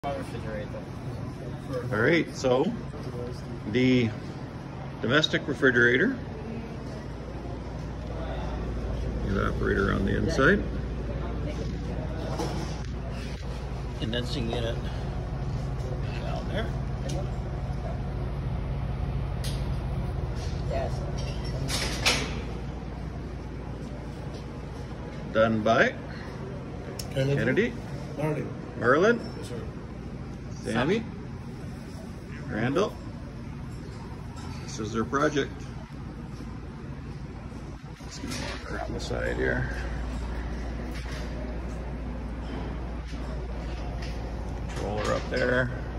All right, so the domestic refrigerator, evaporator on the inside, condensing unit down there. Yes. Done by Kennedy, Merlin, Yes, sir. Sammy, Randall. This is their project. Let's get around the side here. Controller up there.